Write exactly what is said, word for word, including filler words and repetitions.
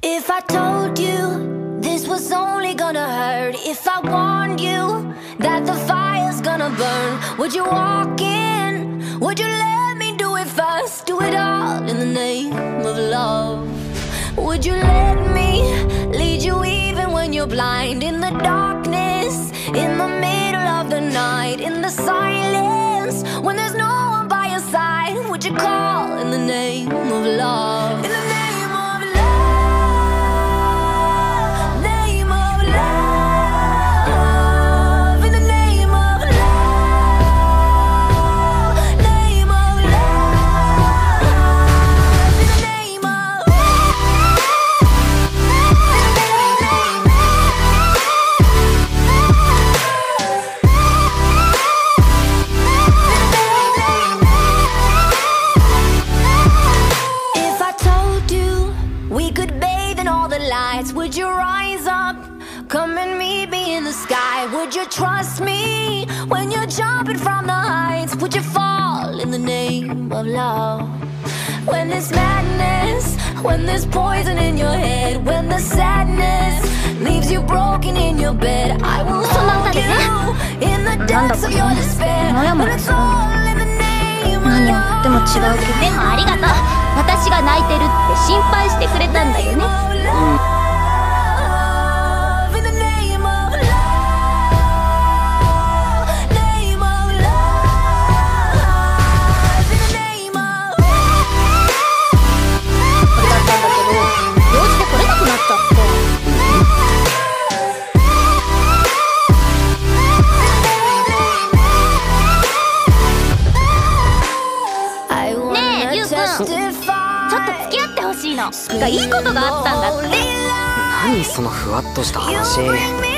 If I told you this was only gonna hurt, if I warned you that the fire's gonna burn, would you walk in? Would you let me do it first? Do it all in the name of love. Would you let me lead you even when you're blind? In the darkness, in the middle of the night, in the silence, when there's no one by your side, would you call in the name of love? In the name of love, name of love, in the name of love, name of love, in the name of If I told you we could bathe in all the lights, would you rise up? Come and meet me in the sky. Would you trust me when you're jumping from the heights? Would you fall in the name of love? When there's madness, when there's poison in your head, when the sadness leaves you broken in your bed, I will hold you in the depths of your despair. When it's all in the name of 何をやっても違うけど。 でもありがとう。私が泣いてるって心配してくれたんだよね。 love, in the name of love, name of love, in the name of これだったんだけど、用事で来れなくなっちゃって。 I wanna ねえ、ゆうくん。ちょっと testify. 付き合ってほしいの。がいいことがあったんだって。 何そのふわっとした話。 You bring me